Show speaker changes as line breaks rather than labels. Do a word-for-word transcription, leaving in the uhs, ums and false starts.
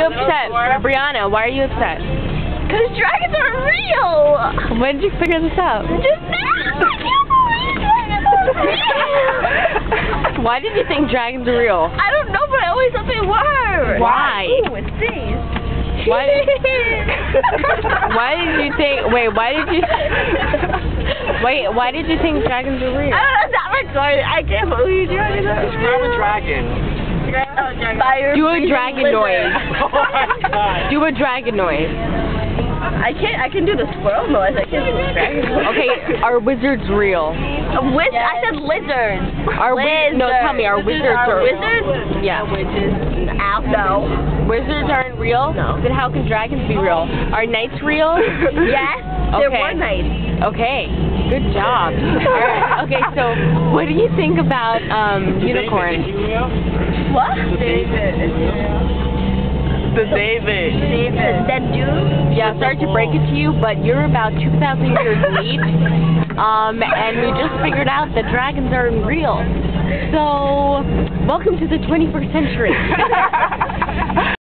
upset? Brianna, why are you upset?
Because dragons are real!
When did you figure this out?
Just now! I can't believe dragons are real!
Why did you think dragons are real?
I don't know, but I always thought they were!
Why?
Ooh, it stings.
Why, why did you think, wait, why did you, wait, why did you think dragons are real?
I don't know, I'm retarded. I can't believe dragons are real.
Describe a dragon.
Fire
Do a
breathing
dragon
lizard.
noise.
Oh my god.
Do a dragon noise.
I can't, I can do the squirrel noise. I can't do the dragon noise.
Okay, are wizards real?
A wiz- I said lizards.
Are wi- no, tell me, are wizards
are
are
wizards?
Yeah.
Witches. Ow, no.
Wizards aren't real?
No.
Then how can dragons be real? Are knights real?
Yes, there
Okay.
were knights.
Okay, good job. All right. Okay, so what do you think about um, unicorns?
What?
The David.
David. That dude?
Yeah, sorry to break it to you, but you're about two thousand years late. Um, and we just figured out that dragons aren't real. So, welcome to the twenty-first century.